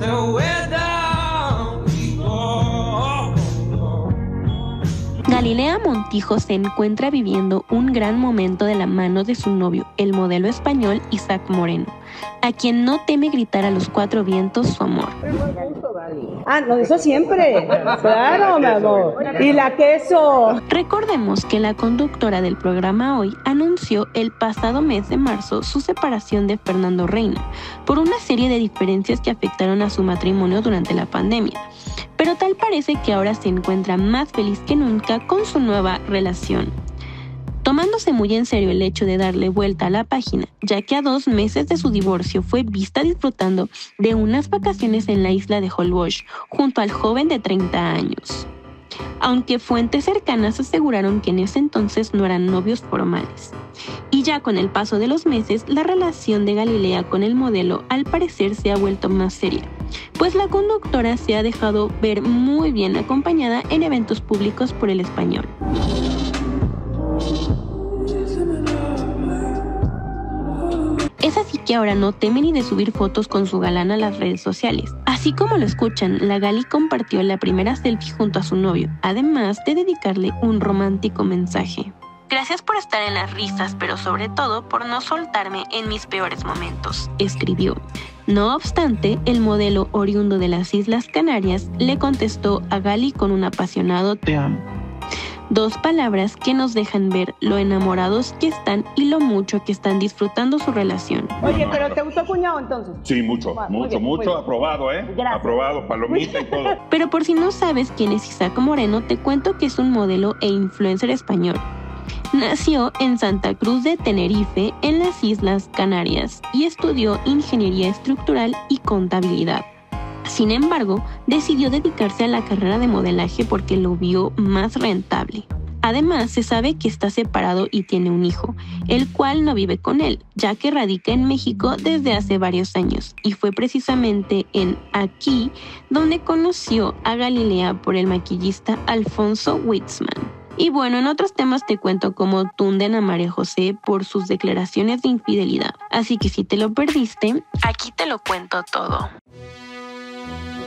Galilea Montijo se encuentra viviendo un gran momento de la mano de su novio, el modelo español Isaac Moreno, a quien no teme gritar a los cuatro vientos su amor. No, eso siempre. Claro, mi amor. Y la queso. Recordemos que la conductora del programa Hoy anunció el pasado mes de marzo su separación de Fernando Reina por una serie de diferencias que afectaron a su matrimonio durante la pandemia. Pero tal parece que ahora se encuentra más feliz que nunca con su nueva relación, tomándose muy en serio el hecho de darle vuelta a la página, ya que a 2 meses de su divorcio fue vista disfrutando de unas vacaciones en la isla de Holbox junto al joven de 30 años. Aunque fuentes cercanas aseguraron que en ese entonces no eran novios formales. Y ya con el paso de los meses, la relación de Galilea con el modelo al parecer se ha vuelto más seria, pues la conductora se ha dejado ver muy bien acompañada en eventos públicos por el español. Es así que ahora no teme ni de subir fotos con su galán a las redes sociales. Así como lo escuchan, la Gali compartió la primera selfie junto a su novio, además de dedicarle un romántico mensaje. Gracias por estar en las risas, pero sobre todo por no soltarme en mis peores momentos, escribió. No obstante, el modelo oriundo de las Islas Canarias le contestó a Gali con un apasionado "te amo". 2 palabras que nos dejan ver lo enamorados que están y lo mucho que están disfrutando su relación. Oye, ¿pero te gustó cuñado entonces? Sí, mucho, mucho. Aprobado, Gracias. Aprobado, palomita y todo. Pero por si no sabes quién es Isaac Moreno, te cuento que es un modelo e influencer español. Nació en Santa Cruz de Tenerife, en las Islas Canarias, y estudió Ingeniería Estructural y Contabilidad. Sin embargo, decidió dedicarse a la carrera de modelaje porque lo vio más rentable. Además, se sabe que está separado y tiene un hijo, el cual no vive con él, ya que radica en México desde hace varios años, y fue precisamente aquí donde conoció a Galilea por el maquillista Alfonso Witzman. Y bueno, en otros temas te cuento cómo tunden a María José por sus declaraciones de infidelidad. Así que si te lo perdiste, aquí te lo cuento todo.